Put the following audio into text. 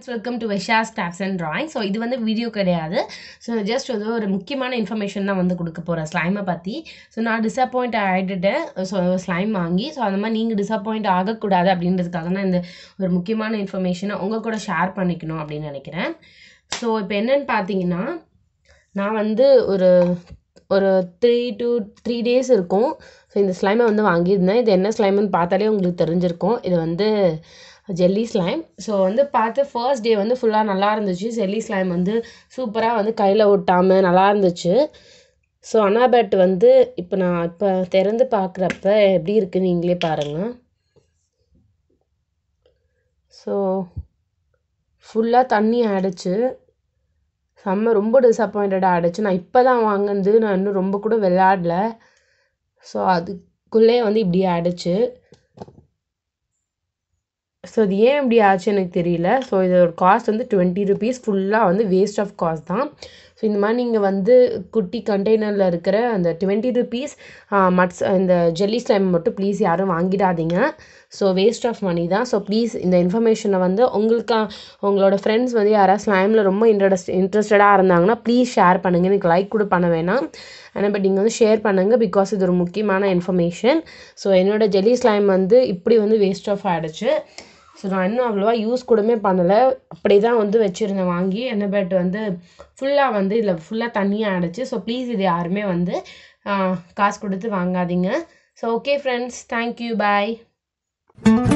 welcome to VARSHA'S Crafts and Drawing. So, இது வந்து video கிடையாது. ஸோ ஜஸ்ட் வந்து ஒரு முக்கியமான இன்ஃபர்மேஷன் தான் வந்து கொடுக்க போகிறேன் ஸ்லைமை பற்றி. ஸோ நான் டிசப்பாயிண்ட் ஆகிட்டுட்டேன் ஸ்லைம் வாங்கி. ஸோ அந்த மாதிரி நீங்கள் டிசப்பாயிண்ட் ஆகக்கூடாது அப்படின்றதுக்காக நான் இந்த ஒரு முக்கியமான இன்ஃபர்மேஷனை உங்கள் கூட ஷேர் பண்ணிக்கணும் அப்படின்னு நினைக்கிறேன். ஸோ இப்போ என்னென்னு பார்த்தீங்கன்னா, நான் வந்து ஒரு 3 days இருக்கும். ஸோ இந்த ஸ்லைமை வந்து வாங்கியிருந்தேன். இது என்ன ஸ்லைம்னு பார்த்தாலே உங்களுக்கு தெரிஞ்சிருக்கும். இது வந்து ஜெல்லி ஸ்லைம். ஸோ வந்து பார்த்து ஃபர்ஸ்ட் டே வந்து ஃபுல்லாக நல்லா இருந்துச்சு. ஜெல்லி ஸ்லைம் வந்து சூப்பராக வந்து கையில் ஒட்டாமல் நல்லா இருந்துச்சு. ஸோ ஆனால் பட் வந்து இப்போ திறந்து பார்க்குறப்ப எப்படி இருக்குன்னு நீங்களே பாருங்கள். ஸோ ஃபுல்லாக தண்ணி ஆகிடுச்சு. ரொம்ப டிசப்பாயிண்டடாக ஆகிடுச்சு. நான் இப்போ தான் வாங்கினது, நான் இன்னும் ரொம்ப கூட விளையாடல. ஸோ அதுக்குள்ளே வந்து இப்படி ஆகிடுச்சு. ஸோ இது ஏன் இப்படி ஆச்சு எனக்கு தெரியல. ஸோ இதோட காஸ்ட் வந்து 20 rupees, ஃபுல்லாக வந்து வேஸ்ட் ஆஃப் காஸ்ட் தான். ஸோ இந்த மாதிரி நீங்கள் வந்து குட்டி கண்டெய்னரில் இருக்கிற அந்த 20 rupees இந்த ஜெல்லி ஸ்லைம் மட்டும் ப்ளீஸ் யாரும் வாங்கிடாதீங்க. ஸோ வேஸ்ட் ஆஃப் மணி தான். ஸோ ப்ளீஸ் இந்த இன்ஃபர்மேஷனை வந்து உங்களோட ஃப்ரெண்ட்ஸ் வந்து யாராவது ஸ்லைமில் ரொம்ப இன்ட்ரெஸ்டடாக இருந்தாங்கன்னா ப்ளீஸ் ஷேர் பண்ணுங்கள். எனக்கு லைக் கூட பண்ண வேணாம், ஆனால் பட் நீங்கள் வந்து ஷேர் பண்ணுங்கள். பிகாஸ் இது ஒரு முக்கியமான இன்ஃபர்மேஷன். ஸோ என்னோடய ஜெல்லி ஸ்லைம் வந்து இப்படி வந்து வேஸ்ட் ஆஃப் ஆகிடுச்சு. ஸோ நான் இன்னும் அவ்வளோவா யூஸ் கூடமே பண்ணலை, அப்படி தான் வந்து வச்சுருந்தேன் வாங்கி. என்ன பட் வந்து ஃபுல்லாக வந்து இதில் ஃபுல்லாக தண்ணியாக ஆகிடுச்சு. ஸோ ப்ளீஸ் இது யாருமே வந்து காசு கொடுத்து வாங்காதீங்க. ஸோ ஓகே ஃப்ரெண்ட்ஸ், தேங்க்யூ, பாய்.